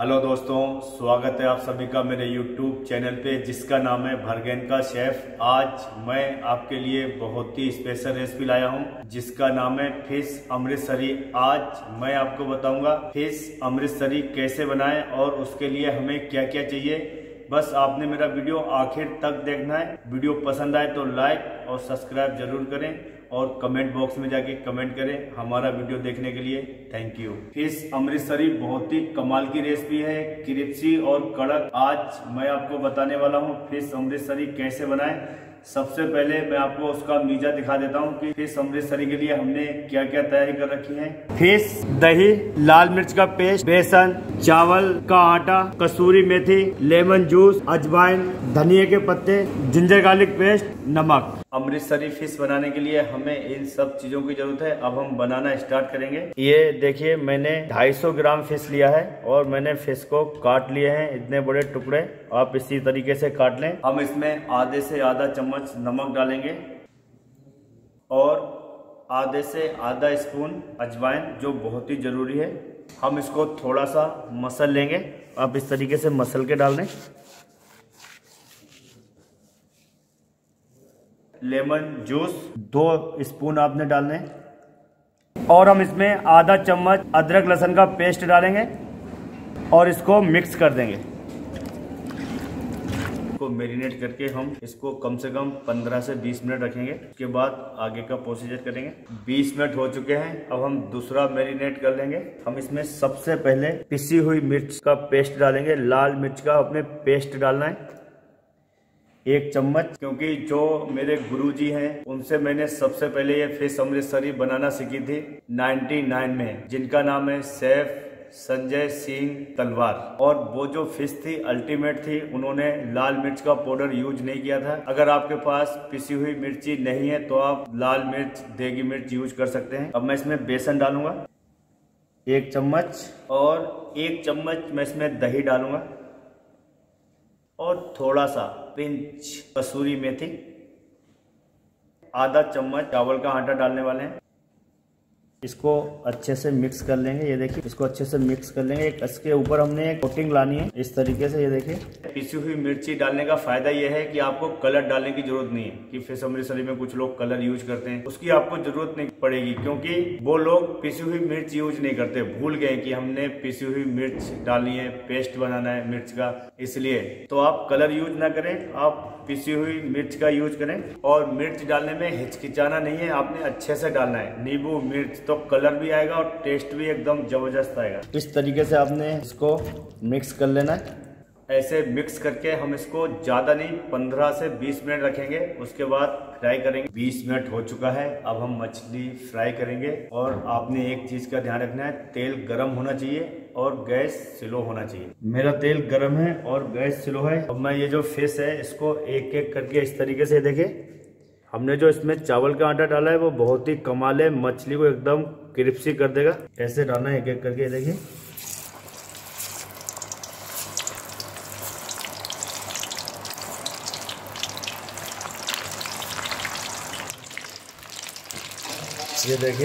Hello दोस्तों, स्वागत है आप सभी का मेरे YouTube चैनल पे जिसका नाम है भरगैन का शेफ। आज मैं आपके लिए बहुत ही स्पेशल रेसिपी लाया हूं जिसका नाम है फिश अमृतसरी। आज मैं आपको बताऊंगा फिश अमृतसरी कैसे बनाएं और उसके लिए हमें क्या क्या चाहिए। बस आपने मेरा वीडियो आखिर तक देखना है। वीडियो पसंद आए तो लाइक और सब्सक्राइब जरूर करें और कमेंट बॉक्स में जाके कमेंट करें हमारा वीडियो देखने के लिए। Thank you. फिश अमृतसरी बहुत ही कमाल की रेसिपी है, क्रिस्पी और कड़क। आज मैं आपको बताने वाला हूँ फिश अमृतसरी कैसे बनाएं। सबसे पहले मैं आपको उसका मीजा दिखा देता हूँ कि फिश अमृतसरी के लिए हमने क्या क्या तैयारी कर रखी है। फिश, दही, लाल मिर्च का पेस्ट, बेसन, चावल का आटा, कसूरी मेथी, लेमन जूस, अजवाइन, धनिया के पत्ते, जिंजर गार्लिक पेस्ट, नमक। अमृतसरी फिश बनाने के लिए हमें इन सब चीजों की जरूरत है। अब हम बनाना स्टार्ट करेंगे। ये देखिए, मैंने 250 ग्राम फिश लिया है और मैंने फिश को काट लिए हैं इतने बड़े टुकड़े। आप इसी तरीके से काट लें। हम इसमें आधे से आधा चम्मच नमक डालेंगे और आधे से आधा स्पून अजवाइन, जो बहुत ही जरूरी है। हम इसको थोड़ा सा मसल लेंगे। आप इस तरीके से मसल के डाल दें। लेमन जूस 2 स्पून आपने डालने और हम इसमें आधा चम्मच अदरक लहसुन का पेस्ट डालेंगे और इसको मिक्स कर देंगे। इसको मैरिनेट करके हम इसको कम से कम 15 से 20 मिनट रखेंगे। उसके बाद आगे का प्रोसीजर करेंगे। 20 मिनट हो चुके हैं। अब हम दूसरा मैरिनेट कर लेंगे। हम इसमें सबसे पहले पिसी हुई मिर्च का पेस्ट डालेंगे। लाल मिर्च का अपने पेस्ट डालना है 1 चम्मच, क्योंकि जो मेरे गुरुजी हैं उनसे मैंने सबसे पहले ये फिश अमृतसरी बनाना सीखी थी 99 में, जिनका नाम है शेफ संजय सिंह तलवार। और वो जो फिश थी अल्टीमेट थी। उन्होंने लाल मिर्च का पाउडर यूज नहीं किया था। अगर आपके पास पिसी हुई मिर्ची नहीं है तो आप लाल मिर्च, देगी मिर्च यूज कर सकते हैं। अब मैं इसमें बेसन डालूंगा 1 चम्मच और 1 चम्मच मैं इसमें दही डालूंगा और थोड़ा सा पिंच कसूरी मेथी, आधा चम्मच चावल का आटा डालने वाले हैं। इसको अच्छे से मिक्स कर लेंगे। ये देखिए, इसको अच्छे से मिक्स कर लेंगे। इसके ऊपर हमने एक कोटिंग लानी है इस तरीके से। ये देखिए, पिसी हुई मिर्ची डालने का फायदा ये है कि आपको कलर डालने की जरूरत नहीं है। कि फिश अमृतसरी में कुछ लोग कलर यूज करते हैं, उसकी आपको जरूरत नहीं पड़ेगी, क्योंकि वो लोग पिसी हुई मिर्च यूज नहीं करते। भूल गए कि हमने पिसी हुई मिर्च डालनी है, पेस्ट बनाना है मिर्च का, इसलिए। तो आप कलर यूज ना करें, आप पिसी हुई मिर्च का यूज करें। और मिर्च डालने में हिचकिचाना नहीं है, आपने अच्छे से डालना है। नींबू मिर्च, तो कलर भी आएगा और टेस्ट भी एकदम जबरदस्त आएगा। इस तरीके से आपने इसको मिक्स कर लेना है। ऐसे मिक्स करके हम इसको ज्यादा नहीं 15 से 20 मिनट रखेंगे। उसके बाद फ्राई करेंगे। 20 मिनट हो चुका है। अब हम मछली फ्राई करेंगे। और आपने एक चीज का ध्यान रखना है, तेल गर्म होना चाहिए और गैस स्लो होना चाहिए। मेरा तेल गर्म है और गैस स्लो है। अब मैं ये जो फिश है इसको एक एक करके इस तरीके से, देखिए हमने जो इसमें चावल का आटा डाला है वो बहुत ही कमाल है, मछली को एकदम क्रिस्पी कर देगा। ऐसे डालना है एक एक करके। देखिए, ये देखिए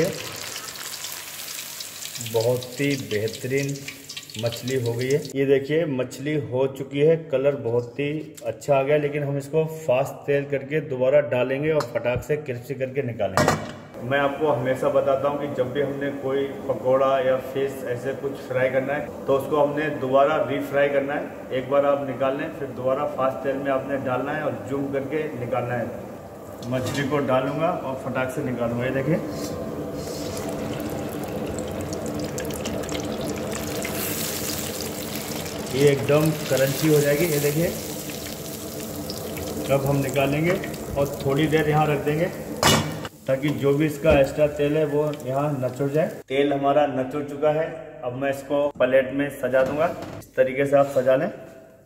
बहुत ही बेहतरीन मछली हो गई है। ये देखिए मछली हो चुकी है, कलर बहुत ही अच्छा आ गया। लेकिन हम इसको फास्ट तेल करके दोबारा डालेंगे और फटाक से क्रिस्पी करके निकालेंगे। मैं आपको हमेशा बताता हूँ कि जब भी हमने कोई पकोड़ा या फिश ऐसे कुछ फ्राई करना है तो उसको हमने दोबारा रीफ्राई करना है। एक बार आप निकाल लें, फिर दोबारा फास्ट तेल में आपने डालना है और जूम करके निकालना है। मछली को डालूंगा और फटाक से निकालूंगा। ये देखिए, ये एकदम क्रंची हो जाएगी। ये देखिए, अब हम निकालेंगे और थोड़ी देर यहाँ रख देंगे ताकि जो भी इसका एक्स्ट्रा तेल है वो यहाँ नचुड़ जाए। तेल हमारा नचुड़ चुका है। अब मैं इसको प्लेट में सजा दूंगा। इस तरीके से आप सजा लें।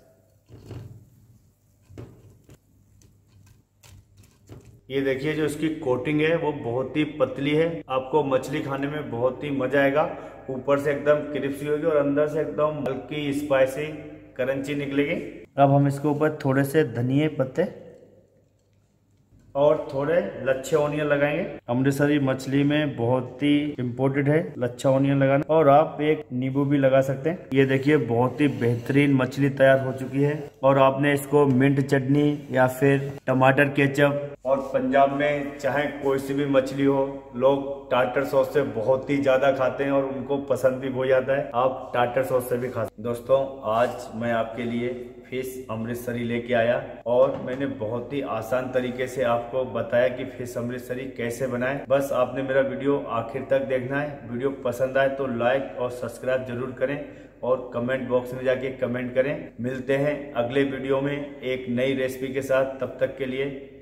ये देखिए, जो इसकी कोटिंग है वो बहुत ही पतली है। आपको मछली खाने में बहुत ही मजा आएगा। ऊपर से एकदम क्रिस्पी होगी और अंदर से एकदम हल्की स्पाइसी क्रंची निकलेगी। अब हम इसके ऊपर थोड़े से धनिया पत्ते और थोड़े लच्छे ऑनियन लगाएंगे। अमृतसरी मछली में बहुत ही इम्पोर्टेंट है लच्छा ऑनियन लगाना, और आप एक नींबू भी लगा सकते हैं। ये देखिए बहुत ही बेहतरीन मछली तैयार हो चुकी है। और आपने इसको मिंट चटनी या फिर टमाटर केचप, और पंजाब में चाहे कोई सी भी मछली हो, लोग टाटर सॉस से बहुत ही ज्यादा खाते हैं और उनको पसंद भी हो जाता है। आप टाटर सॉस से भी खा सकते हैं। दोस्तों आज मैं आपके लिए फिश अमृतसरी लेके आया, और मैंने बहुत ही आसान तरीके से आपको बताया कि फिश अमृतसरी कैसे बनाएं। बस आपने मेरा वीडियो आखिर तक देखना है। वीडियो पसंद आए तो लाइक और सब्सक्राइब जरूर करें, और कमेंट बॉक्स में जाके कमेंट करें। मिलते हैं अगले वीडियो में एक नई रेसिपी के साथ। तब तक के लिए